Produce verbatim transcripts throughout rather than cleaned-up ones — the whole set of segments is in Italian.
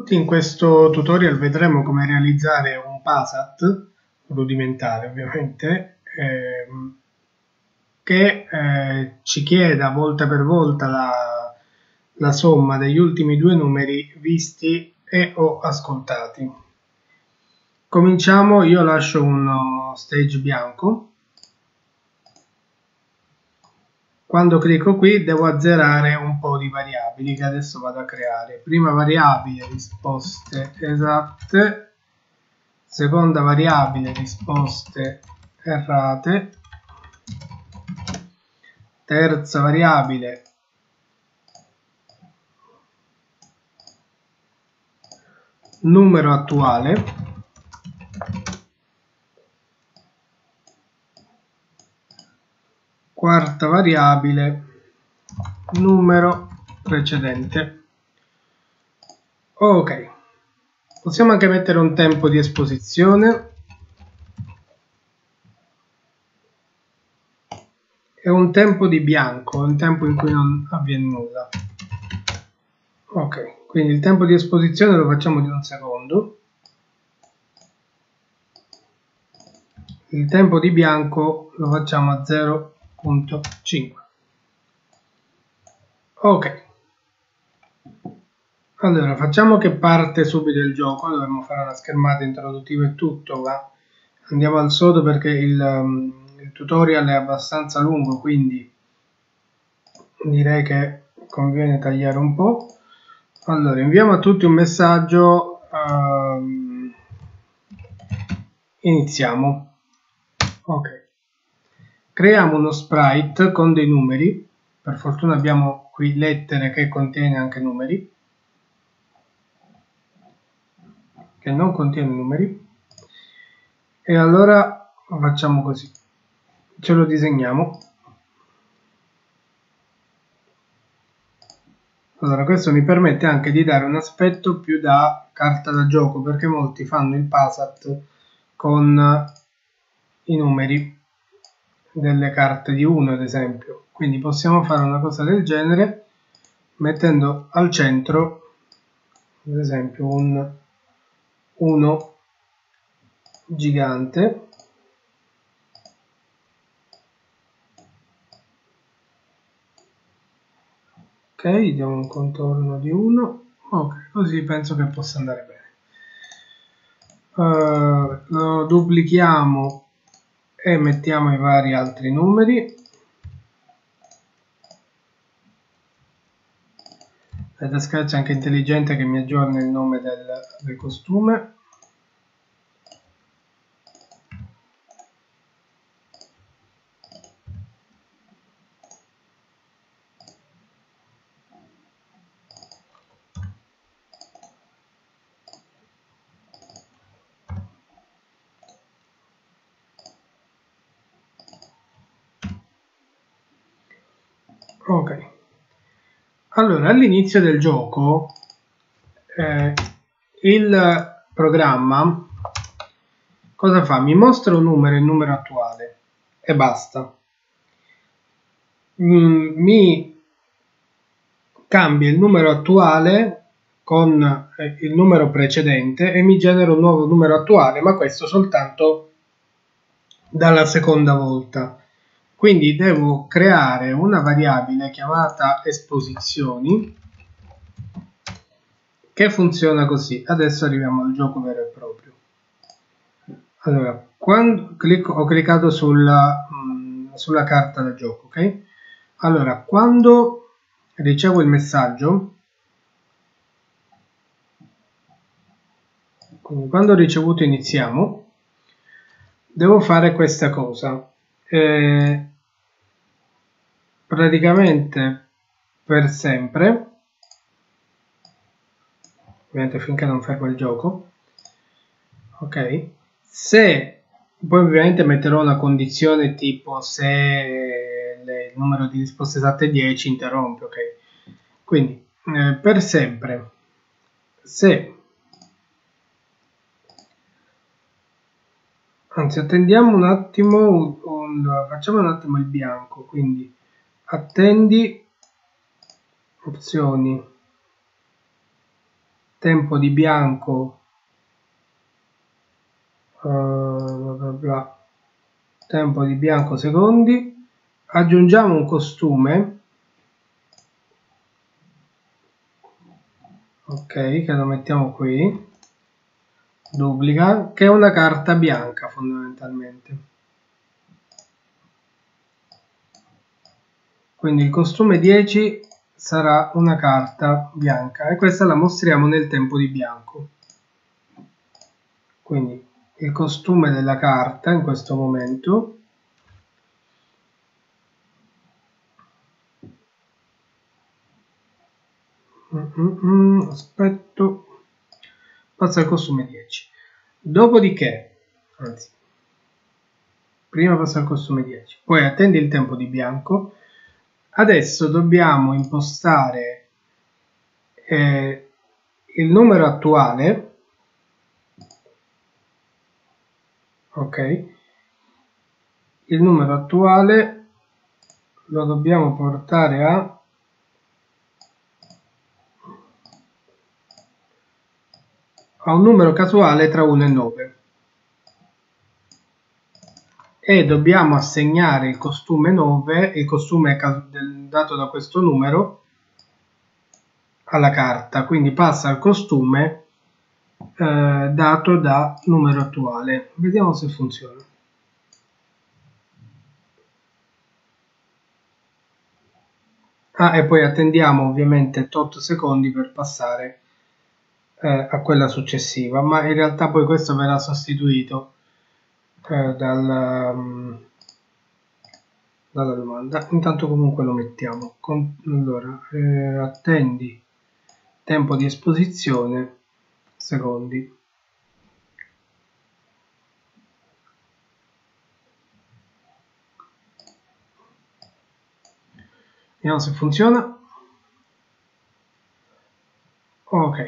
In questo tutorial vedremo come realizzare un Pasat rudimentale, ovviamente, ehm, che eh, ci chieda volta per volta la, la somma degli ultimi due numeri visti e o ascoltati. Cominciamo, io lascio uno stage bianco. Quando clicco qui devo azzerare un po' di variabili che adesso vado a creare. Prima variabile risposte esatte, seconda variabile risposte errate, terza variabile numero attuale, quarta variabile numero precedente. Ok, possiamo anche mettere un tempo di esposizione e un tempo di bianco, un tempo in cui non avviene nulla. Ok, quindi il tempo di esposizione lo facciamo di un secondo, il tempo di bianco lo facciamo a zero virgola cinque. Ok, allora facciamo che parte subito il gioco. Dovremmo fare una schermata introduttiva e tutto, ma andiamo al sodo perché il, um, il tutorial è abbastanza lungo, quindi direi che conviene tagliare un po'. Allora, inviamo a tutti un messaggio, um, iniziamo. Ok, creiamo uno sprite con dei numeri. Per fortuna abbiamo qui lettere che contiene anche numeri, che non contiene numeri, e allora facciamo così, ce lo disegniamo. Allora, questo mi permette anche di dare un aspetto più da carta da gioco, perché molti fanno il Pasat con i numeri delle carte di uno, ad esempio. Quindi possiamo fare una cosa del genere mettendo al centro, ad esempio, un uno gigante, ok, diamo un contorno di uno, ok, così penso che possa andare bene. Uh, lo duplichiamo e mettiamo i vari altri numeri. Vedete, Sketch è anche intelligente che mi aggiorna il nome del, del costume. Ok, allora all'inizio del gioco eh, il programma cosa fa? Mi mostra un numero, il numero attuale, e basta. Mm, mi cambia il numero attuale con eh, il numero precedente e mi genera un nuovo numero attuale, ma questo soltanto dalla seconda volta. Quindi devo creare una variabile chiamata esposizioni che funziona così. Adesso arriviamo al gioco vero e proprio. Allora, quando clicco, ho cliccato sulla, mh, sulla carta da gioco, ok? Allora, quando ricevo il messaggio, quindi quando ho ricevuto iniziamo, devo fare questa cosa. Eh, praticamente per sempre, ovviamente finché non fermo il gioco, ok? Se poi ovviamente metterò una condizione tipo se le, il numero di risposte esatte è dieci, interrompe, ok? Quindi eh, per sempre, se anzi attendiamo un attimo, un, un, facciamo un attimo il bianco, quindi attendi opzioni tempo di bianco, uh, bla bla bla, tempo di bianco secondi, aggiungiamo un costume, ok, che lo mettiamo qui, duplica, che è una carta bianca fondamentalmente. Quindi il costume dieci sarà una carta bianca e questa la mostriamo nel tempo di bianco. Quindi il costume della carta in questo momento mm, mm, mm, aspetto, passa il costume dieci. Dopodiché, anzi, prima passa il costume dieci, poi attendi il tempo di bianco. Adesso dobbiamo impostare eh, il numero attuale, ok, il numero attuale lo dobbiamo portare a a un numero casuale tra uno e nove e dobbiamo assegnare il costume nove, il costume dato da questo numero, alla carta, quindi passa al costume eh, dato da numero attuale. Vediamo se funziona. Ah, e poi attendiamo ovviamente tot secondi per passare eh, a quella successiva, ma in realtà poi questo verrà sostituito eh, dal, um, dalla domanda. Intanto comunque lo mettiamo. Con, allora, eh, attendi tempo di esposizione secondi. Vediamo se funziona. Ok,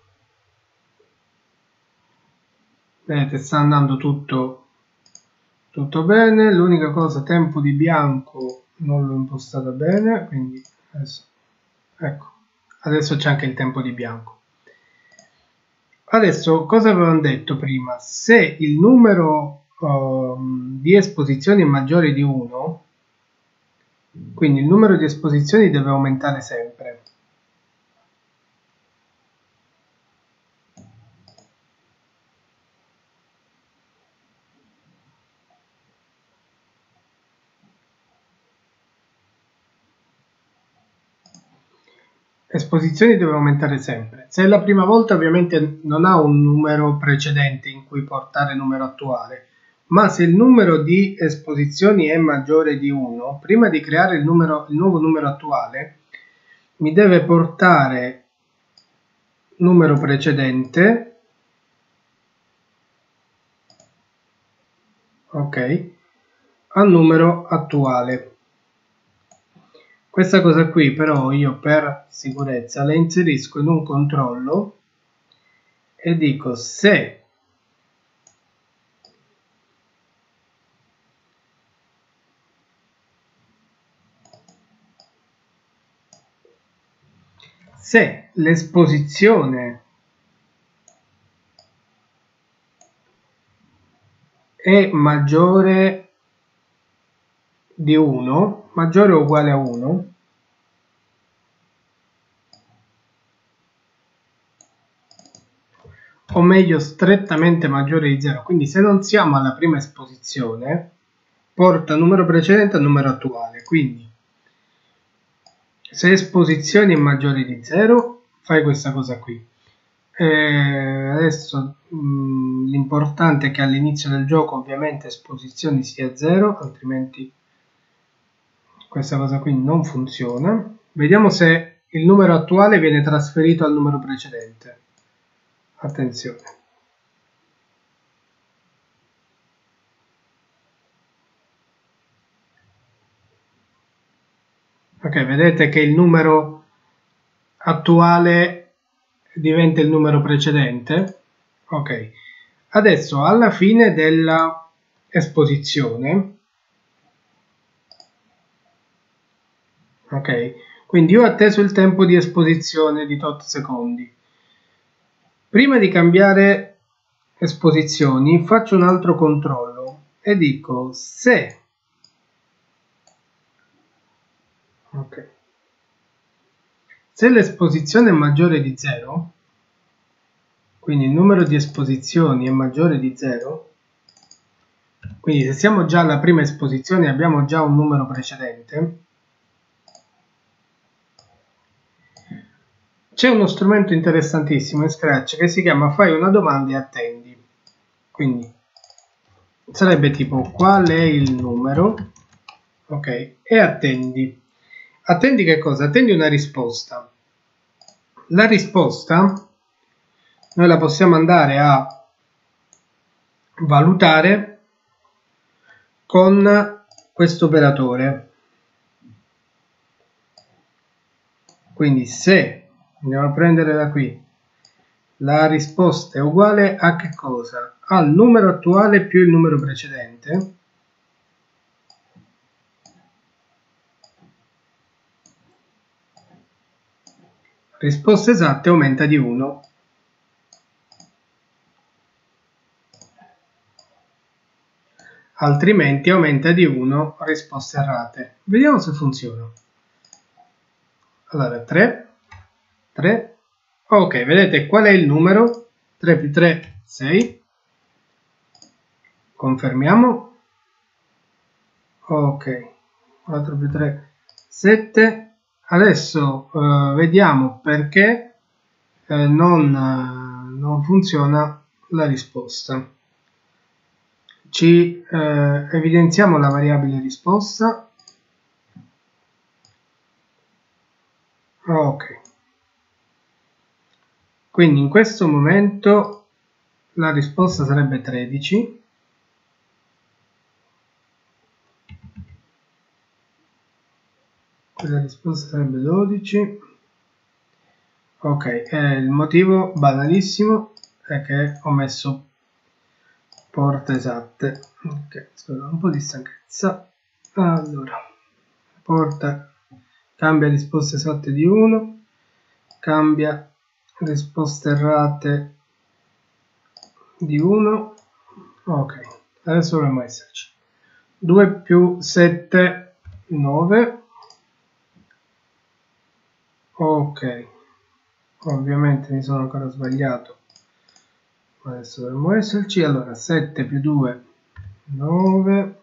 vedete, sta andando tutto tutto bene. L'unica cosa, tempo di bianco non l'ho impostata bene, quindi adesso, ecco, adesso c'è anche il tempo di bianco. Adesso, cosa avevamo detto prima? Se il numero um, di esposizioni è maggiore di uno, quindi il numero di esposizioni deve aumentare sempre. Esposizioni deve aumentare sempre. Se è la prima volta ovviamente non ha un numero precedente in cui portare numero attuale, ma se il numero di esposizioni è maggiore di uno, prima di creare il, numero, il nuovo numero attuale, mi deve portare numero precedente, ok, al numero attuale. Questa cosa qui però io per sicurezza la inserisco in un controllo e dico se se l'esposizione è maggiore di uno, maggiore o uguale a uno, o meglio strettamente maggiore di zero, quindi se non siamo alla prima esposizione, porta numero precedente al numero attuale, quindi se esposizione è maggiore di zero, fai questa cosa qui. Eh, adesso l'importante è che all'inizio del gioco ovviamente esposizioni sia zero, altrimenti questa cosa qui non funziona. Vediamo se il numero attuale viene trasferito al numero precedente. Attenzione. Ok, vedete che il numero attuale diventa il numero precedente. Ok, adesso alla fine della esposizione, ok, quindi io ho atteso il tempo di esposizione di tot secondi. Prima di cambiare esposizioni faccio un altro controllo e dico se okay. Se l'esposizione è maggiore di zero, quindi il numero di esposizioni è maggiore di zero, quindi se siamo già alla prima esposizione e abbiamo già un numero precedente, c'è uno strumento interessantissimo in Scratch che si chiama fai una domanda e attendi. Quindi sarebbe tipo qual è il numero, ok, e attendi. Attendi che cosa? Attendi una risposta. La risposta noi la possiamo andare a valutare con questo operatore. Quindi se andiamo a prendere da qui, la risposta è uguale a che cosa? Al numero attuale più il numero precedente. Risposta esatta aumenta di uno. Altrimenti aumenta di uno risposte errate. Vediamo se funziona. Allora, tre, tre, ok, vedete qual è il numero? tre più tre, sei. Confermiamo. Ok, quattro più tre, sette. Adesso eh, vediamo perché eh, non, eh, non funziona la risposta. Ci eh, evidenziamo la variabile risposta. Ok. Quindi in questo momento la risposta sarebbe tredici. La risposta sarebbe dodici. Ok, eh, il motivo banalissimo è che ho messo porte esatte. Ok, scusa, un po' di stanchezza. Allora, porta cambia risposte esatte di uno, cambia risposte errate di uno. Ok, adesso dovremmo esserci. due più sette, nove. Ok, ovviamente mi sono ancora sbagliato, adesso dovremmo esserci. Allora sette più due, nove,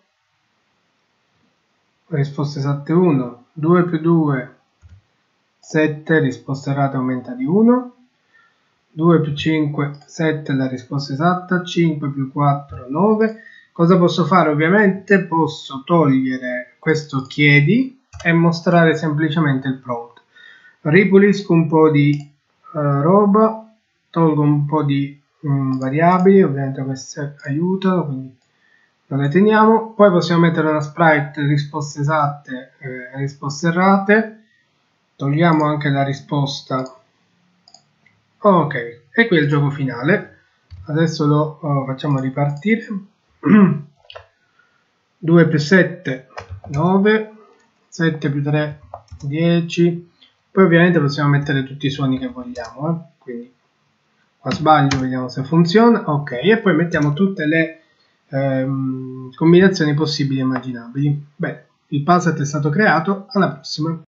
risposta esatta uno, due più due, sette, risposta errata aumenta di uno, due più cinque, sette, la risposta esatta, cinque più quattro, nove. Cosa posso fare? Ovviamente posso togliere questo chiedi e mostrare semplicemente il prompt. Ripulisco un po' di uh, roba, tolgo un po' di um, variabili, ovviamente queste aiutano, quindi non le teniamo. Poi possiamo mettere una sprite risposte esatte e eh, risposte errate, togliamo anche la risposta. Ok, e qui è il gioco finale. Adesso lo oh, facciamo ripartire. due più sette, nove, sette più tre, dieci. Poi ovviamente possiamo mettere tutti i suoni che vogliamo, eh? Quindi qua sbaglio, vediamo se funziona. Ok, e poi mettiamo tutte le ehm, combinazioni possibili e immaginabili. Bene, il puzzle è stato creato, alla prossima.